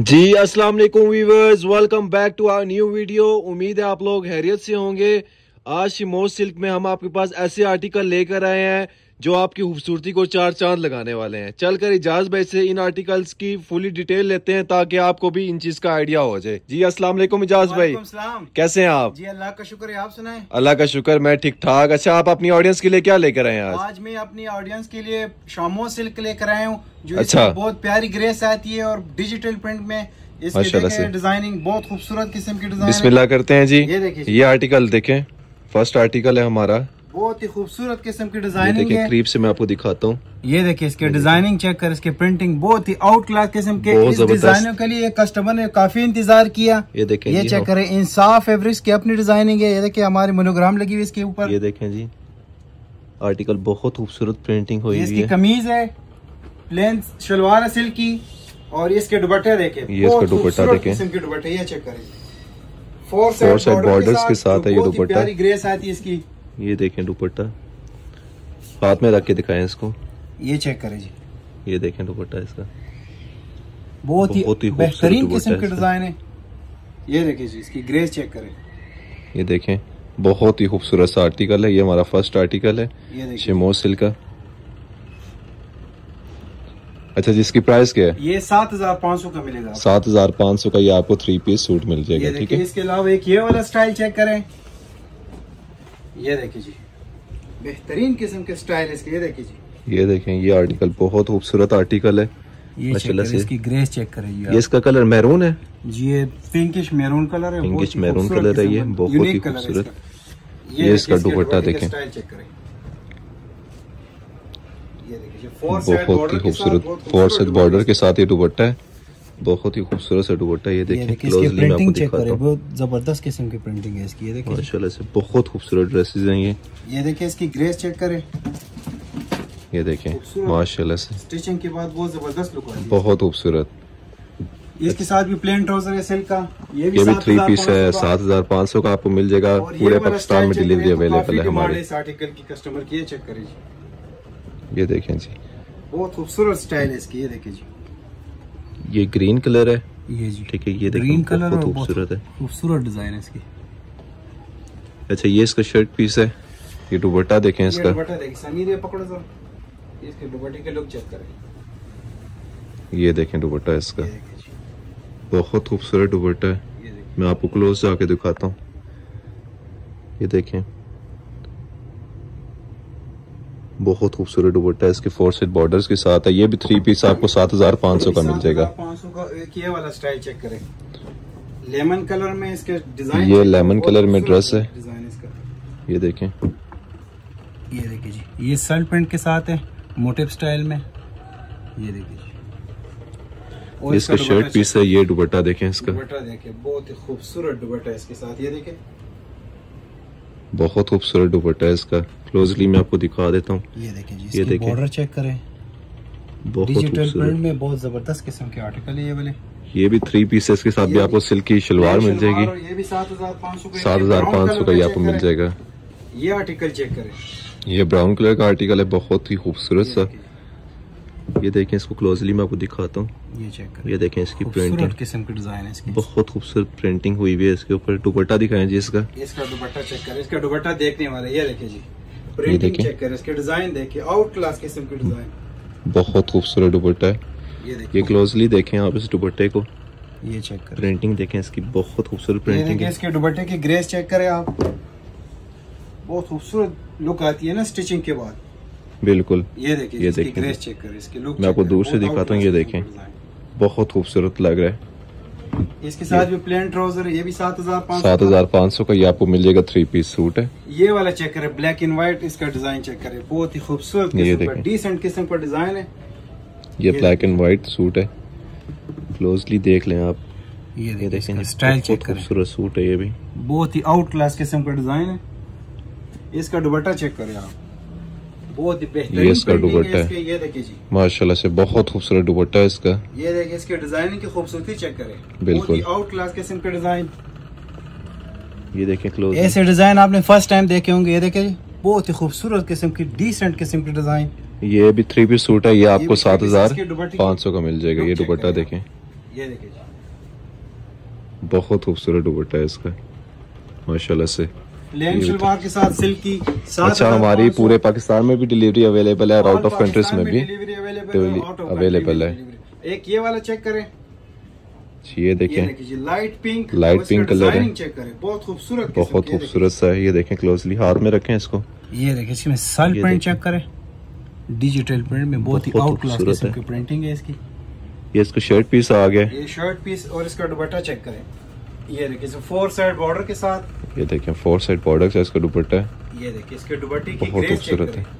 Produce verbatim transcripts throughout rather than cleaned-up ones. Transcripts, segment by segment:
जी अस्सलाम वालेकुम viewers, welcome back to our new video. उम्मीद है आप लोग खैरियत से होंगे। आज शिमोर सिल्क में हम आपके पास ऐसे आर्टिकल लेकर आए हैं जो आपकी खूबसूरती को चार चांद लगाने वाले हैं। चलकर इजाज भाई से इन आर्टिकल्स की फुली डिटेल लेते हैं ताकि आपको भी इन चीज का आइडिया हो जाए। जी अस्सलाम वालेकुम इजाज भाई, कैसे हैं आप? जी अल्लाह का शुक्र है, आप सुनाएं? अल्लाह का शुक्र, मैं ठीक ठाक। अच्छा, आप अपनी ऑडियंस के लिए क्या लेकर आए हैं आज? आज मैं अपनी ऑडियंस के लिए शिमोर सिल्क लेकर आया हूँ जो अच्छा, बहुत प्यारी ग्रेस आती है और डिजिटल प्रिंट में। इसकी डिजाइनिंग बहुत खूबसूरत किस्म की डिजाइन। बिस्मिल्लाह करते हैं जी। ये देखिए, ये आर्टिकल देखें, फर्स्ट आर्टिकल है हमारा। बहुत ही खूबसूरत किस्म की डिजाइनिंग है। करीब से मैं आपको दिखाता हूँ। ये देखिए इसके डिजाइनिंग चेक कर, इसके प्रिंटिंग बहुत ही आउट क्लास किस्म के। इस डिजाइनों के लिए कस्टमर ने काफी इंतजार किया। ये देखें, ये चेक करें, इंसाफ फैब्रिक्स की अपनी डिजाइनिंग है। ये देखिए हमारी मोनोग्राम लगी हुई इसके ऊपर। ये देखें जी, आर्टिकल बहुत खूबसूरत प्रिंटिंग हुई है। इसकी कमीज है, प्लेन शलवार है सिल्क की, और इसके दुपट्टे देखें, ये इसका दुपट्टा देखें, किस्म के दुपट्टे। ये चेक करें, फोर साइड बॉर्डर्स के साथ है ये दुपट्टा। प्यारी ग्रेस आती है इसकी। ये देखें दुपट्टा, हाथ में रख के दिखाएं इसको। ये चेक करें जी, ये देखें दुपट्टा इसका, बहुत ही बेहतरीन किस्म की डिजाइन है। ये देखिए जी, इसकी ग्रेस चेक करें। ये देखें, बहुत ही खूबसूरत सा आर्टिकल है। ये हमारा फर्स्ट आर्टिकल है शिमोर सिल्क का। अच्छा जी, इसकी प्राइस क्या है? ये सात हजार पाँच सौ का मिलेगा। सात हजार पाँच सौ का ये आपको थ्री पीस सूट मिल जाएगा। ठीक है, इसके अलावा एक ये वाला स्टाइल चेक करें। ये देखिए जी, बेहतरीन किस्म के स्टाइल इसके। ये देखिए जी, ये देखें, ये आर्टिकल बहुत खूबसूरत आर्टिकल है। ये चेक से इसकी ग्रेस चेक करें। ये इसका कलर मैरून है जी, ये पिंकिश मैरून कलर है। पिंकिश मैरून कलर है, ये बहुत ही खूबसूरत। ये इसका दुपट्टा देखें, बहुत ही खूबसूरत फोर सेट बॉर्डर के साथ ये दुपट्टा है। बहुत ही खूबसूरत सा दुपट्टा। ये देखें, क्लोजली मैं आपको दिखाता हूं। बहुत जबरदस्त किस्म की प्रिंटिंग है इसकी। ये देखिए माशाल्लाह से बहुत खूबसूरत ड्रेसेस हैं ये। ये देखिए इसकी ग्रेस चेक करें। ये देखें, माशाल्लाह से स्टिचिंग के बाद बहुत जबरदस्त लुक आती है, बहुत खूबसूरत। इसके साथ भी प्लेन ट्राउजर है सिल्क का। ये भी, ये भी थ्री पीस है, सात हजार पाँच सौ का आपको मिल जाएगा। पूरे पाकिस्तान में डिलीवरी अवेलेबल है हमारे। इस आर्टिकल की कस्टमर की। ये चेक करें जी, ये देखें जी, बहुत खूबसूरत स्टाइल है इसकी। ये देखिए जी, ये ग्रीन कलर है। ये जी ठीक है, ये ग्रीन कलर बहुत खूबसूरत है, खूबसूरत डिजाइन है इसकी। अच्छा, ये इसका शर्ट पीस है। ये दुपट्टा देखें इसका, दुपट्टा देखिए, समीर पकड़ो सर, इसके दुपट्टे के लुक चेक करें। ये देखें दुपट्टा इसका, बहुत खूबसूरत दुपट्टा है। मैं आपको क्लोज से आके दिखाता हूँ। ये देखें, बहुत खूबसूरत दुपट्टा है। इसके फोर सेट बॉर्डर्स के साथ है। ये भी थ्री पीस आपको सात हजार पाँच सौ का मिल जाएगा। पाँच सौ का। एक ये वाला स्टाइल चेक करें, लेमन कलर में इसके डिजाइन। ये लेमन कलर में ड्रेस है, डिजाइन इसका। ये देखें, ये देखिए जी, ये सल प्रिंट के साथ है, मोटिव स्टाइल में। ये देखिए जी, और इसका शर्ट पीस है। ये दुपट्टा देखें इसका, दुपट्टा देखिए, बहुत ही खूबसूरत दुपट्टा इसके साथ। ये देखिए, बहुत खूबसूरत दुपट्टा है इसका। क्लोजली मैं आपको दिखा देता हूँ। ये देखिए जी, ये देखिए बॉर्डर चेक करें, बहुत डिजिटल प्रिंट में बहुत जबरदस्त किस्म के आर्टिकल है ये वाले। ये भी थ्री पीसेस के साथ भी आपको सिल्क की शलवार मिल जाएगी। ये भी सात हजार पाँच सौ सात हजार पाँच सौ का ये आपको मिल जाएगा। ये आर्टिकल चेक करें, ये ब्राउन कलर का आर्टिकल है, बहुत ही खूबसूरत सा। ये देखें, इसको क्लोजली मैं आपको दिखाता हूँ। ये चेक करें, ये देखें इसकी प्रिंटिंग, किस्म की डिजाइन है इसकी, बहुत खूबसूरत प्रिंटिंग हुई हुई है इसके ऊपर। दुपट्टा दिखाएं जी इसका, इसका दुपट्टा चेक करें, इसका दुपट्टा देखने वाला। ये देखिए जी, प्रिंटिंग चेक करें, इसके डिजाइन देखिए, आउट क्लास किस्म की डिजाइन, बहुत खूबसूरत दुपट्टा है। ये देखिए, ये क्लोजली देखें आप इस दुपट्टे को। ये चेक करें, प्रिंटिंग देखें इसकी, बहुत खूबसूरत प्रिंटिंग है। इसके दुपट्टे की ग्रेस चेक करें आप, बहुत खूबसूरत लुक आती है ना स्टिचिंग के बाद। बिल्कुल, ये देखिए, ये इसकी देखें, ग्रेस चेक करें, इसके लुक मैं आपको दूर से दिखाता हूँ। ये देखें, बहुत खूबसूरत लग रहा है। इसके साथ भी प्लेन ट्राउजर है, ये भी सात हजार पाँच सौ सात हजार पाँच सौ का ये आपको मिल जाएगा। थ्री पीस सूट है। ये वाला चेक करें, ब्लैक एंड व्हाइट, इसका डिजाइन चेक करें, बहुत ही खूबसूरत किस्म का, डिसेंट किस्म का डिजाइन है। ये ब्लैक एंड व्हाइट सूट है, क्लोजली देख लें आप। ये देखें, स्टाइल चेक करें, खूबसूरत सूट है। ये भी बहुत ही आउट क्लास किस्म का डिजाइन है। इसका दुपट्टा चेक करें आप, बहुत ही बेहतरीन। ये इसका दुपट्टा है, ये देखिए जी, माशाल्लाह से बहुत खूबसूरत दुपट्टा है इसका। ये देखिए, इसके डिजाइनिंग की खूबसूरती चेक करें, बिल्कुल आउट क्लास किस्म का डिजाइन। ये देखें क्लोज, ऐसे डिजाइन आपने फर्स्ट टाइम देखे होंगे। ये देखिए जी, बहुत ही खूबसूरत किस्म की, डिसेंट किस्म की डिजाइन। ये भी थ्री पीस सूट है। ये आपको सात हजार पाँच सौ का मिल जाएगा। ये दुपट्टा देखें, ये देखिए जी, बहुत खूबसूरत दुपट्टा है इसका माशाल्लाह से। प्लेन शलवार के साथ सिल्क की। अच्छा, हमारी पूरे पाकिस्तान में भी डिलीवरी अवेलेबल है और आउट ऑफ कंट्रीज में भी डिलीवरी अवेलेबल है। एक ये वाला चेक करें, ये देखें, light pink, light pink colour है, चेक करें, बहुत खूबसूरत, बहुत खूबसूरत सा है। ये देखें क्लोजली, हाथ में रखें इसको। ये देखें, इसमें सल प्रिंट चेक करें, डिजिटल प्रिंट में बहुत ही आउट क्लास किस्म की प्रिंटिंग है इसकी। ये इसको शर्ट पीस आ गया, ये शर्ट पीस और इसका दुपट्टा चेक करें। ये देखिए फोर साइड बॉर्डर के साथ, ये देखें फोर साइड बॉर्डर से इसका दुपट्टा है। ये देखिए इसके दुपट्टे की बहुत ग्रेस खूबसूरत है,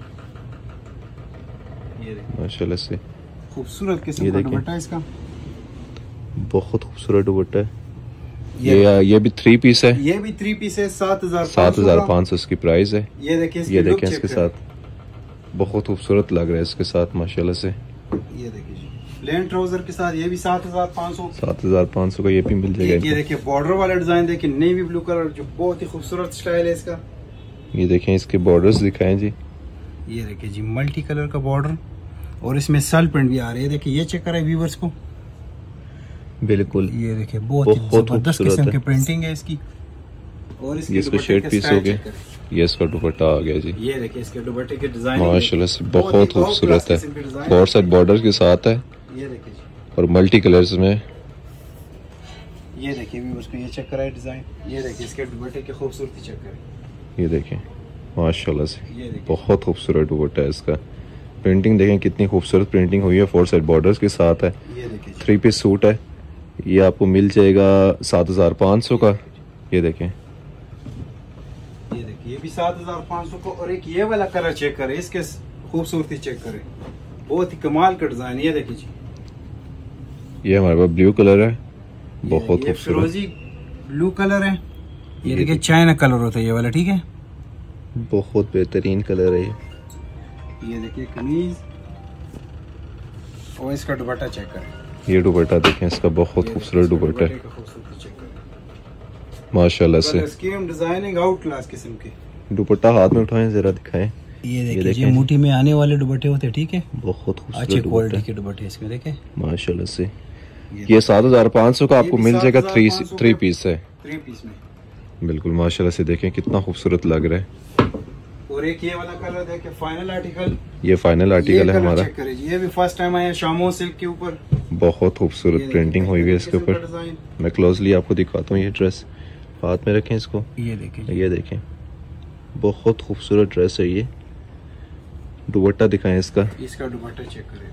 ये देखिए माशाल्लाह से खूबसूरत किस्म का दुपट्टा इसका, बहुत खूबसूरत दुपट्टा है। ये ये भी थ्री पीस है, ये भी थ्री पीस है, सात हजार सात हजार पाँच सौ इसकी प्राइस है। ये देखिए, ये देखें इसके साथ बहुत खूबसूरत लग रहा है इसके साथ माशाल्लाह से। ये देखिए प्लेन ट्राउजर के साथ, ये भी सात हजार पाँच सौ सात हजार पाँच सौ का ये भी मिल जाएगा। ये देखिए बॉर्डर वाला डिजाइन देखिए, नेवी ब्लू कलर, जो बहुत ही खूबसूरत स्टाइल है इसका। ये देखें इसके बॉर्डर्स दिखाएं जी, ये देखिए जी मल्टी कलर का बॉर्डर और इसमें सल प्रिंट भी आ रही है। देखिए ये चेक करें व्यूवर्स को, बिल्कुल ये देखिए बहुत ही जबरदस्त किस्म की प्रिंटिंग है इसकी। और इसके इसको शर्ट पीस हो गया, ये इसका दुपट्टा आ गया जी। ये देखिए इसके दुपट्टे के डिजाइन माशाल्लाह से बहुत खूबसूरत है, फोर साइड बॉर्डर के साथ है। ये देखिए और मल्टी कलर्स में। ये देखिए भी उसको, ये चेक कराए डिजाइन, ये देखिए इसके दुपट्टे की खूबसूरती चेक करें। ये देखें माशाल्लाह से बहुत खूबसूरत दुपट्टा है इसका। प्रिंटिंग देखें कितनी खूबसूरत प्रिंटिंग हुई है, फोर साइड बॉर्डर्स के साथ है। ये देखिए थ्री पीस सूट है, ये आपको मिल जाएगा सात हजार पाँच सौ का। ये देखें, ये देखिए ये भी सात हजार पाँच सौ का। और एक ये वाला कलर चेक करें, इसके खूबसूरती चेक करें, बहुत ही कमाल का डिजाइन। ये देखिए जी, ये हमारे पास ब्लू कलर है, बहुत खूबसूरत फिरोजी ब्लू कलर है। ये देखिए चाइना कलर होता है ये वाला, ठीक है, बहुत बेहतरीन कलर है ये। ये देखिए कमीज और इसका दुपट्टा चेक करें, ये दुपट्टा देखें इसका, बहुत खूबसूरत दुपट्टा है माशाल्लाह से। स्कीम डिजाइनिंग आउट क्लास किस्म के। दुपट्टा हाथ में उठाएं जरा दिखाएं। ये देखिए ये मुट्ठी में आने वाले दुपट्टे होते हैं, ठीक है, बहुत खूबसूरत अच्छे क्वालिटी के दुपट्टे इसमें देखें माशाल्लाह से। ये सात हजार पाँच सौ का आपको मिल जाएगा, थ्री थ्री पीस है, थ्री पीस में बिल्कुल माशाल्लाह से। देखें कितना खूबसूरत लग रहा है। और एक ये वाला कलर देखिए, फाइनल आर्टिकल, ये फाइनल आर्टिकल है हमारा। ये भी फर्स्ट टाइम आया शामो सिल्क के ऊपर, बहुत खूबसूरत प्रिंटिंग हुई है इसके ऊपर। मैं क्लोजली आपको दिखाता हूँ, ये ड्रेस हाथ में रखें इसको, ये देखें, ये देखें बहुत खूबसूरत ड्रेस है ये। दुपट्टा दिखाएं इसका, इसका दुपट्टा चेक करें,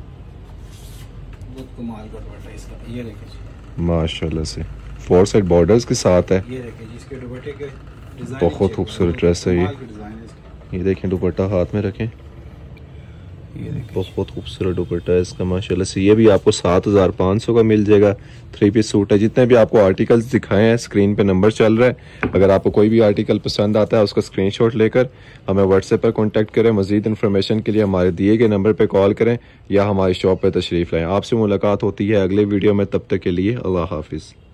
बहुत कमाल का दुपट्टा इसका। ये देखिए माशाल्लाह से, फोर साइड बॉर्डर्स के साथ है। ये देखिए इसके दुपट्टे के डिजाइन, बहुत खूबसूरत ड्रेस है ये। ये देखें दुपट्टा हाथ में रखें, ये बहुत खूबसूरत दुपट्टा है इसका माशाल्लाह से। ये भी आपको सात हजार पाँच सौ का मिल जाएगा, थ्री पीस सूट है। जितने भी आपको आर्टिकल्स दिखाए हैं स्क्रीन पे नंबर चल रहा है, अगर आपको कोई भी आर्टिकल पसंद आता है उसका स्क्रीनशॉट लेकर हमें व्हाट्सएप पर कांटेक्ट करें। मजीद इन्फॉर्मेशन के लिए हमारे दिए गए नंबर पर कॉल करें या हमारी शॉप पर तशरीफ लाएं। आपसे मुलाकात होती है अगले वीडियो में, तब तक के लिए अल्लाह हाफिज़।